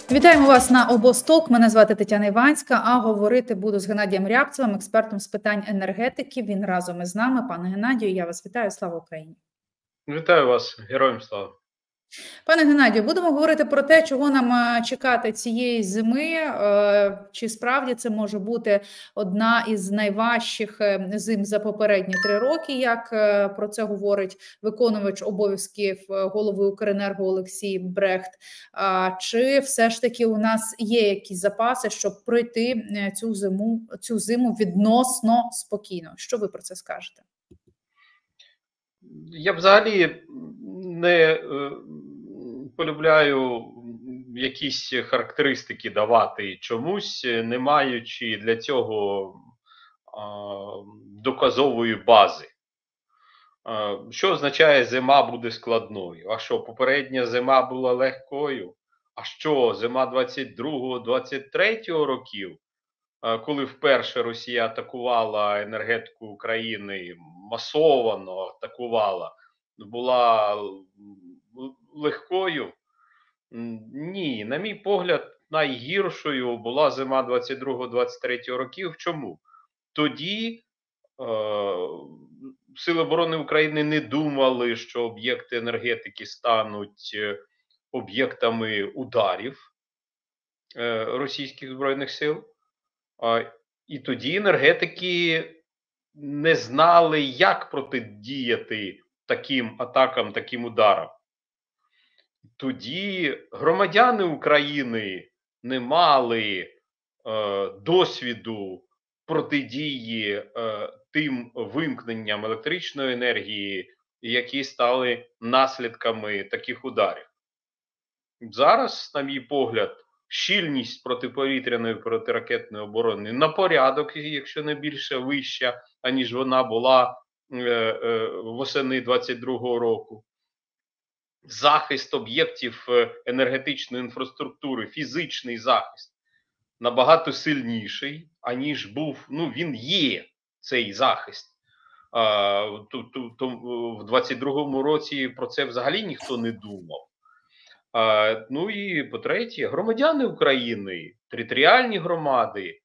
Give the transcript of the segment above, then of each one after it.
Вітаємо вас на Обосток. Мене звати Тетяна Іванська, а говорити буду з Геннадієм Рябцевим, експертом з питань енергетики. Він разом із нами. Пане Геннадію, я вас вітаю. Слава Україні! Вітаю вас, героям слава! Пане Геннадію, будемо говорити про те, чого нам чекати цієї зими. Чи справді це може бути одна із найважчих зим за попередні 3 роки, як про це говорить виконувач обов'язків голови Укренерго Олексій Брехт? Чи все ж таки у нас є якісь запаси, щоб пройти цю зиму відносно спокійно? Що ви про це скажете? Я взагалі не полюбляю якісь характеристики давати чомусь, не маючи для цього доказової бази. Що означає зима буде складною? А що, попередня зима була легкою? А що, зима 22-23 років, коли вперше Росія атакувала енергетику України, масово атакувала, була легкою? Ні, на мій погляд, найгіршою була зима 22-23 років. Чому? Тоді Сили оборони України не думали, що об'єкти енергетики стануть об'єктами ударів російських Збройних сил. І тоді енергетики не знали, як протидіяти таким атакам, таким ударам. Тоді громадяни України не мали досвіду протидії тим вимкненням електричної енергії, які стали наслідками таких ударів. Зараз, на мій погляд, щільність протиповітряної протиракетної оборони на порядок, якщо не більше, вища, аніж вона була восени 22-го року. Захист об'єктів енергетичної інфраструктури, фізичний захист набагато сильніший, аніж був, він є цей захист. В 22-му році про це взагалі ніхто не думав. Ну і по-третє, громадяни України, територіальні громади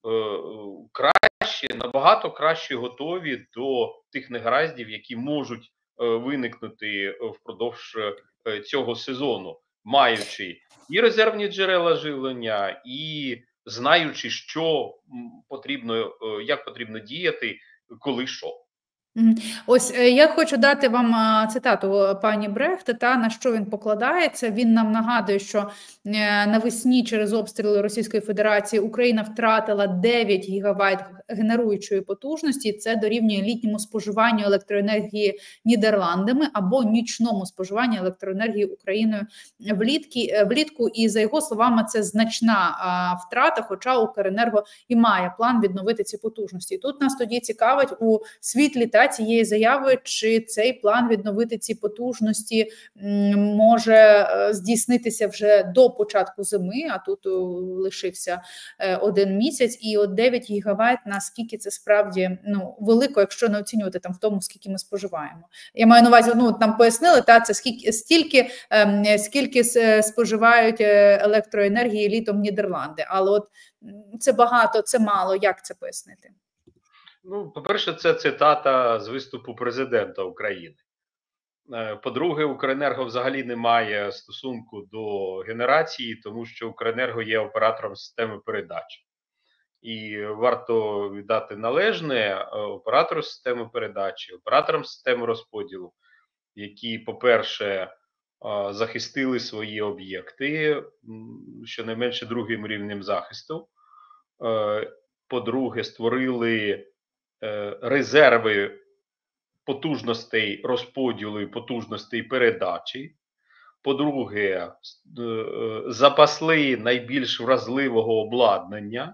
набагато краще готові до тих негараздів, які можуть виникнути впродовж цього сезону, маючи і резервні джерела живлення, і знаючи, що потрібно, як потрібно діяти, коли що. Ось я хочу дати вам цитату пані Брехта, на що він покладається. Він нам нагадує, що навесні через обстріли Російської Федерації Україна втратила 9 гігавайт генеруючої потужності. Це дорівнює літньому споживанню електроенергії Нідерландами або нічному споживанню електроенергії Україною влітку. І за його словами, це значна втрата, хоча Укренерго і має план відновити ці потужності. Тут нас тоді цікавить у світлі цієї заяви, чи цей план відновити ці потужності може здійснитися вже до початку зими, а тут лишився 1 місяць, і от 9 гігавайт, наскільки це справді велико, якщо не оцінювати там в тому, скільки ми споживаємо. Я маю на увазі, нам пояснили, це скільки споживають електроенергії літом Нідерланди, але от це багато, це мало, як це пояснити? По-перше, це цитата з виступу президента України. По-друге, Укренерго взагалі не має стосунку до генерації, тому що Укренерго є оператором системи передач. І варто віддати належне оператору системи передачі, операторам системи розподілу, які, по-перше, захистили свої об'єкти, щонайменше 2-м рівнем захисту. По-друге, створили резерви потужностей розподілу і потужностей передачі. По-друге, запасли найбільш вразливого обладнання.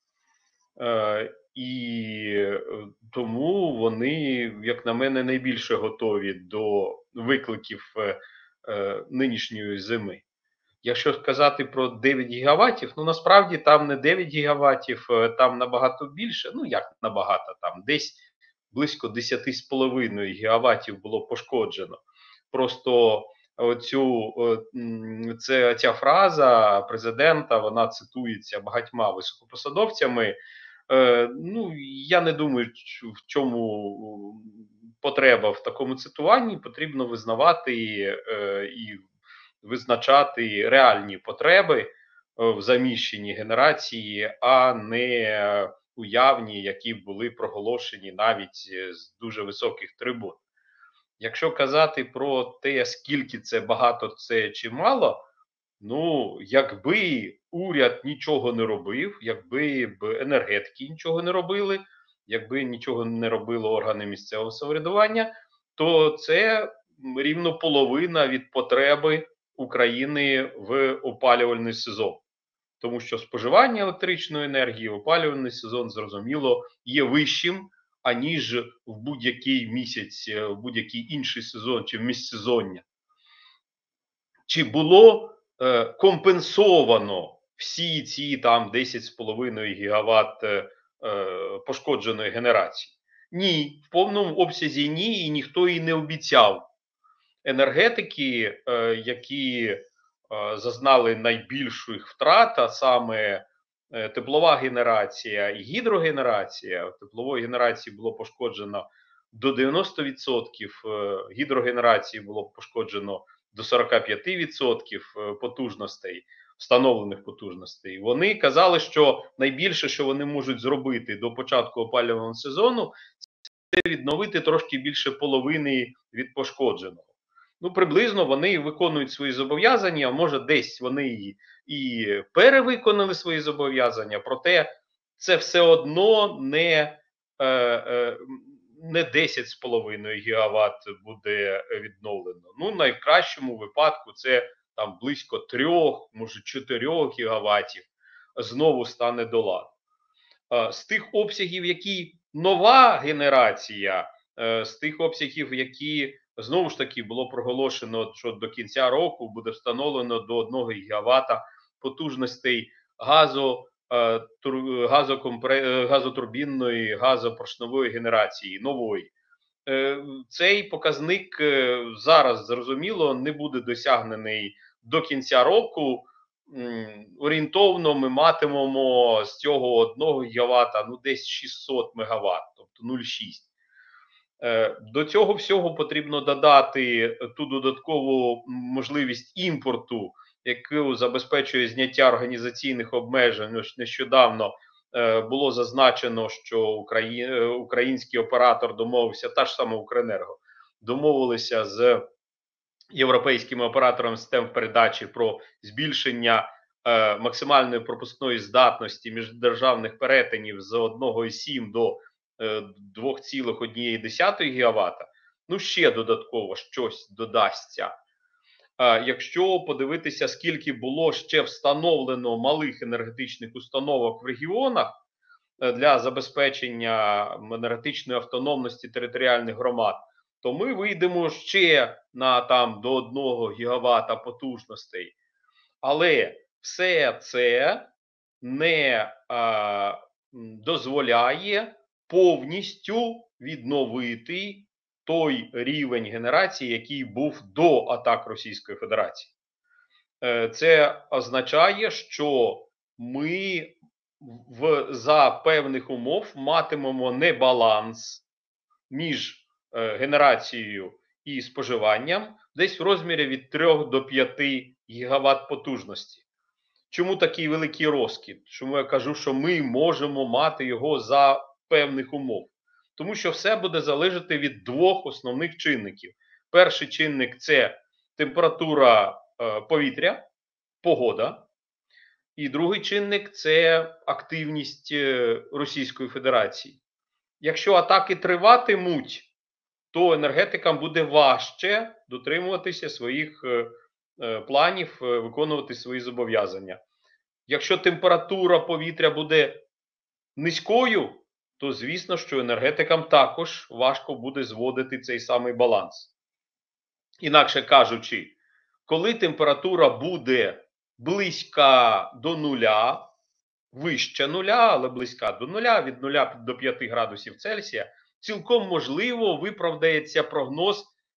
І тому вони, як на мене, найбільше готові до викликів нинішньої зими. Якщо сказати про 9 гігаватів, насправді там не 9 гігаватів, там набагато більше, як набагато, там десь близько 10,5 гігаватів було пошкоджено. Просто ця фраза президента, вона цитується багатьма високопосадовцями. Ну, я не думаю, в чому потреба в такому цитуванні. Потрібно визнавати і визначати реальні потреби в заміщенні генерації, а не уявні, які були проголошені навіть з дуже високих трибун. Якщо казати про те, скільки це багато, це чи мало, ну, якби уряд нічого не робив, якби енергетики нічого не робили, якби нічого не робили органи місцевого самоврядування, то це рівно половина від потреби України в опалювальний сезон. Тому що споживання електричної енергії в опалювальний сезон, зрозуміло, є вищим, аніж в будь-який місяць, в будь-який інший сезон чи в міжсезоння. Чи було компенсовано всі ці там 10,5 гігават пошкодженої генерації? Ні, в повному обсязі ні, і ніхто і не обіцяв. Енергетики, які зазнали найбільших втрат, а саме теплова генерація і гідрогенерація. Теплової генерації було пошкоджено до 90%, гідрогенерації було пошкоджено до 45% потужностей, встановлених потужностей. Вони казали, що найбільше, що вони можуть зробити до початку опалювального сезону, це відновити трошки більше половини від пошкодженого. Ну, приблизно вони виконують свої зобов'язання, а може десь вони і перевиконали свої зобов'язання, проте це все одно не 10,5 гігават буде відновлено. Ну, в найкращому випадку це там близько 3, може 4 гігаватів знову стане до ладу. З тих обсягів, які нова генерація, з тих обсягів, які знову ж таки було проголошено, що до кінця року буде встановлено до 1 гігавата потужностей газотурбінної, газопоршневої генерації нової. Цей показник зараз, зрозуміло, не буде досягнений до кінця року. Орієнтовно ми матимемо з цього 1 гігавата десь 600 мегаватт, тобто 0,6. До цього всього потрібно додати ту додаткову можливість імпорту, яку забезпечує зняття організаційних обмежень. Нещодавно було зазначено, що український оператор домовився, та ж сама Укренерго, домовилися з європейськими операторами систем передачі про збільшення максимальної пропускної здатності міждержавних перетинів з 1,7 до 2,1 гігавата. Ну, ще додатково щось додасться. Якщо подивитися, скільки було ще встановлено малих енергетичних установок в регіонах для забезпечення енергетичної автономності територіальних громад, то ми вийдемо ще на там до 1 гігавата потужностей. Але все це не дозволяє повністю відновити той рівень генерації, який був до атак Російської Федерації. Це означає, що ми за певних умов матимемо небаланс між генерацією і споживанням десь в розмірі від 3 до 5 гігават потужності. Чому такий великий розкид? Чому я кажу, що ми можемо мати його за певних умов? Тому що все буде залежати від 2 основних чинників. Перший чинник – це температура повітря, погода. І другий чинник – це активність Російської Федерації. Якщо атаки триватимуть, то енергетикам буде важче дотримуватися своїх планів, виконувати свої зобов'язання. Якщо температура повітря буде низькою, то звісно, що енергетикам також важко буде зводити цей самий баланс. Інакше кажучи, коли температура буде близька до нуля, вище нуля, але близька до нуля, від 0 до 5 градусів Цельсія, цілком можливо виправдається прогноз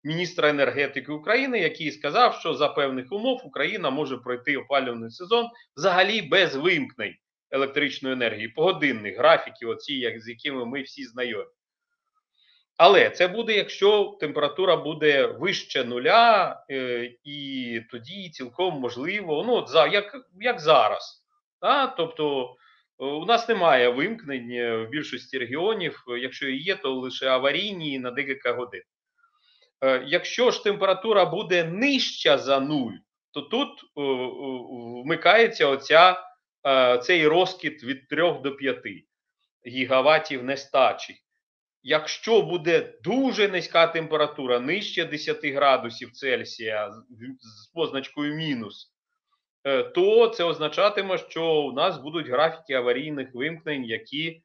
міністра енергетики України, який сказав, що за певних умов Україна може пройти опалювальний сезон взагалі без вимкнень електричної енергії, погодинних графіків, оці, з якими ми всі знайомі. Але це буде, якщо температура буде вище нуля, і тоді цілком можливо, ну, як зараз. Тобто у нас немає вимкнень в більшості регіонів, якщо і є, то лише аварійні на декілька годин. Якщо ж температура буде нижча за нуль, то тут вмикається цей розкид від 3 до 5 гігаватів нестачі. Якщо буде дуже низька температура, нижче 10 градусів Цельсія з позначкою мінус, то це означатиме, що у нас будуть графіки аварійних вимкнень, які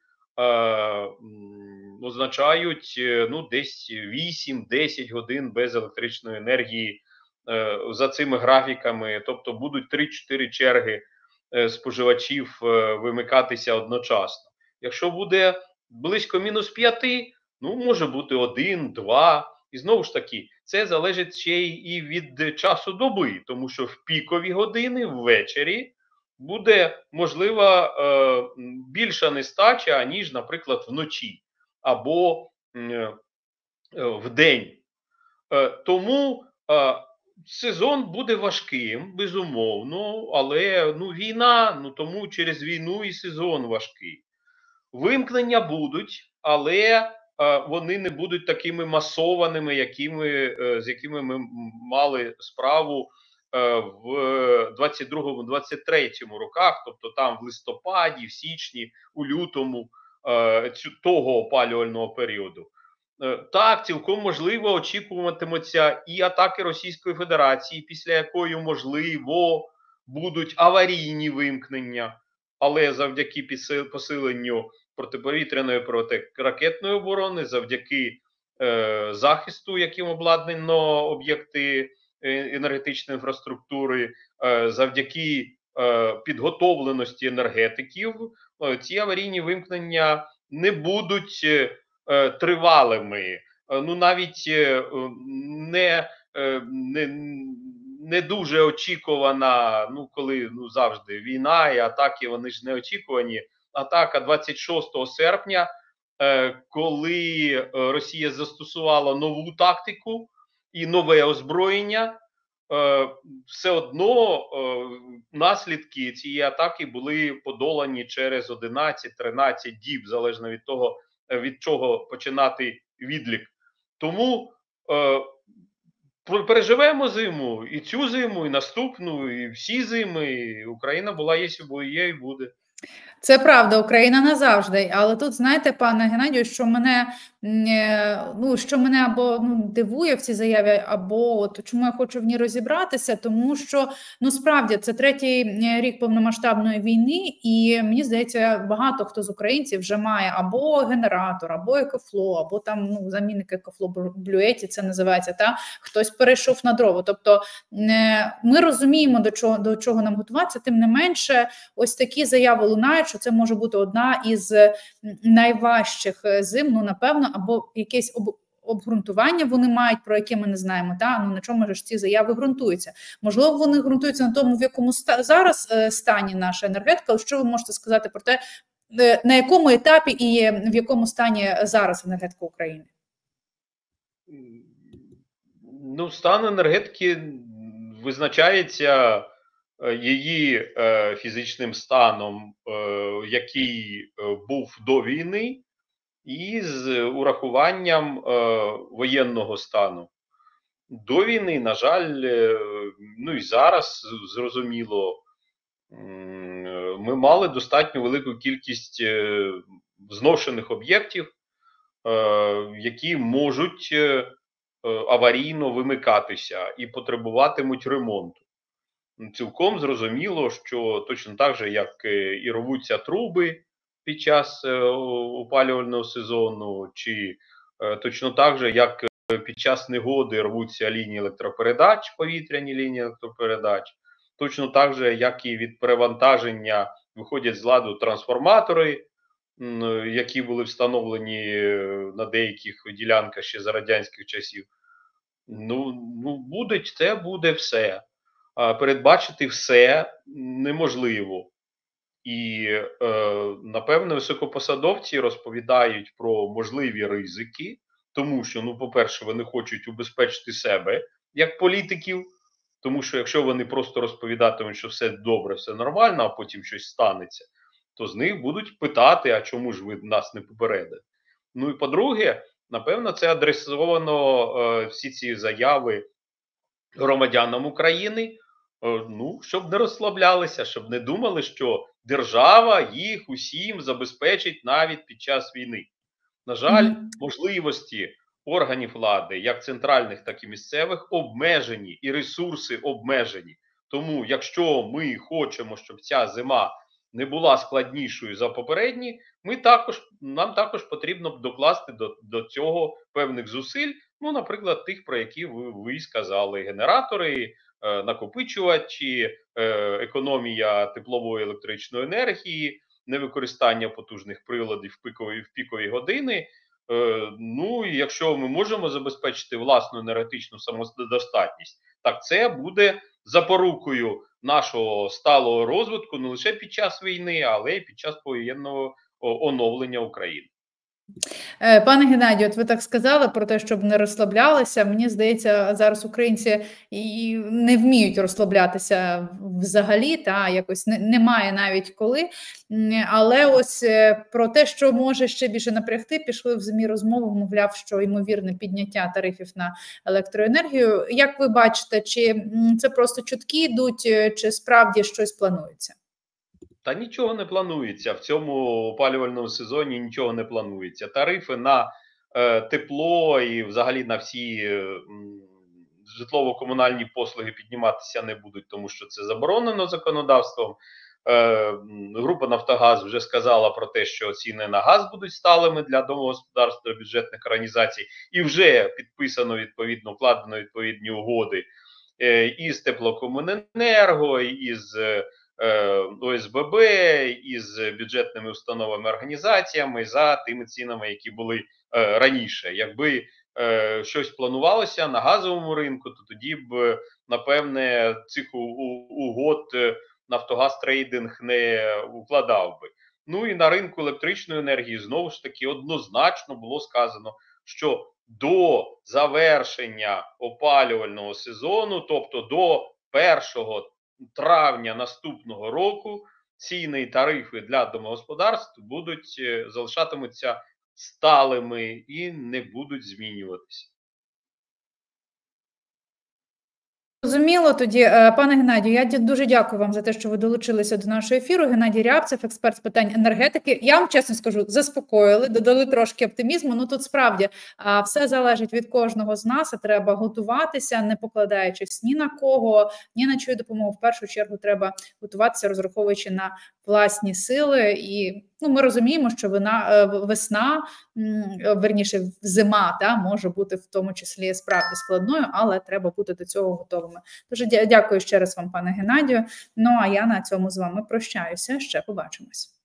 означають десь 8-10 годин без електричної енергії за цими графіками. Тобто будуть 3-4 черги споживачів вимикатися одночасно. Якщо буде близько мінус 5, може бути 1-2. І знову ж таки, це залежить ще і від часу доби, тому що в пікові години ввечері буде можлива більша нестача, ніж, наприклад, вночі або в день. Тому сезон буде важким, безумовно, але війна, тому через війну і сезон важкий. Вимкнення будуть, але вони не будуть такими масованими, з якими ми мали справу в 22-23 роках, тобто там в листопаді, в січні, у лютому того опалювального періоду. Так, цілком можливо очікуватимуться і атаки Російської Федерації, після якої, можливо, будуть аварійні вимкнення, але завдяки посиленню протиповітряної, протиракетної оборони, завдяки захисту, яким обладнано об'єкти енергетичної інфраструктури, завдяки підготовленості енергетиків, ці аварійні вимкнення не будуть тривалими. Навіть не дуже очікувана, коли завжди війна і атаки, вони ж не очікувані. Атака 26 серпня, коли Росія застосувала нову тактику і нове озброєння, все одно наслідки цієї атаки були подолані через 11-13 діб, залежно від того, від чого починати відлік. Тому переживемо зиму, і цю зиму, і наступну, і всі зими. І Україна була, є і буде. Це правда, Україна назавжди. Але тут, знаєте, пане Геннадію, що мене або дивує в цій заяві, або чому я хочу в ній розібратися, тому що, справді, це 3-й рік повномасштабної війни, і мені здається, багато хто з українців вже має або генератор, або екофло, або там, замінник екофло блюеті, це називається, хтось перейшов на дрова. Тобто ми розуміємо, до чого нам готуватися, тим не менше, ось такі заяви лунають, що це може бути одна із найважчих зим, напевно, або якесь обґрунтування вони мають, про яке ми не знаємо, на чому ж ці заяви ґрунтуються. Можливо, вони ґрунтуються на тому, в якому зараз стані наша енергетика, але що ви можете сказати про те, на якому етапі і в якому стані зараз енергетика України? Стан енергетики визначається її фізичним станом, який був до війни, і з урахуванням воєнного стану. До війни, на жаль, і зараз, зрозуміло, ми мали достатньо велику кількість зношених об'єктів, які можуть аварійно вимикатися і потребуватимуть ремонту. Цілком зрозуміло, що точно так же, як і рвуться труби під час опалювального сезону, чи точно так же, як під час негоди рвуться лінії електропередач, повітряні лінії електропередач, точно так же, як і від перевантаження виходять з ладу трансформатори, які були встановлені на деяких ділянках ще за радянських часів. Це буде все. Передбачити все неможливо. І, напевно, високопосадовці розповідають про можливі ризики, тому що, по-перше, вони хочуть убезпечити себе як політиків, тому що якщо вони просто розповідатимуть, що все добре, все нормально, а потім щось станеться, то з них будуть питати, а чому ж ви нас не попередили? Ну і по-друге, напевно, це адресовано всі ці заяви громадянам України, щоб не розслаблялися, щоб не думали, що держава їх усім забезпечить навіть під час війни. На жаль, можливості органів влади, як центральних, так і місцевих, обмежені і ресурси обмежені. Тому, якщо ми хочемо, щоб ця зима не була складнішою за попередні, нам також потрібно докласти до цього певних зусиль. Наприклад, тих, про які ви сказали: генератори, накопичувачі, економія теплової електричної енергії, невикористання потужних приладів в пікові години. І якщо ми можемо забезпечити власну енергетичну самодостатність, так це буде запорукою нашого сталого розвитку не лише під час війни, але й під час повоєнного оновлення України. Пане Геннадію, от ви так сказали про те, щоб не розслаблялися. Мені здається, зараз українці і не вміють розслаблятися взагалі, якось немає навіть коли. Але ось про те, що може ще більше напрягти, пішли в ЗМІ розмови, мовляв, що ймовірне підняття тарифів на електроенергію. Як ви бачите, чи це просто чутки йдуть, чи справді щось планується? Та нічого не планується. В цьому опалювальному сезоні нічого не планується. Тарифи на тепло і взагалі на всі житлово-комунальні послуги підніматися не будуть, тому що це заборонено законодавством. Група «Нафтогаз» вже сказала про те, що ціни на газ будуть сталими для домогосподарств та бюджетних організацій, і вже підписано відповідно, вкладено відповідні угоди із Теплокомуненерго, із ОСББ, із бюджетними установами, організаціями за тими цінами, які були раніше. Якби щось планувалося на газовому ринку, то тоді б, напевне, цих угод Нафтогаз Трейдинг не укладав би. І на ринку електричної енергії знову ж таки однозначно було сказано, що до завершення опалювального сезону, тобто до 1 травня наступного року, ціни і тарифи для домогосподарств залишатимуться сталими і не будуть змінюватися. Зрозуміло тоді. Пане Геннадію, я дуже дякую вам за те, що ви долучилися до нашого ефіру. Геннадій Рябцев, експерт з питань енергетики. Я вам чесно скажу, заспокоїли, додали трошки оптимізму. Тут справді все залежить від кожного з нас, а треба готуватися, не покладаючись ні на кого, ні на чию допомогу. В першу чергу треба готуватися, розраховуючи на власні сили. І ми розуміємо, що весна, верніше зима, може бути в тому числі справді складною, але треба бути до цього готовими. Дуже дякую ще раз вам, пане Геннадію. А я на цьому з вами прощаюся. Ще побачимось.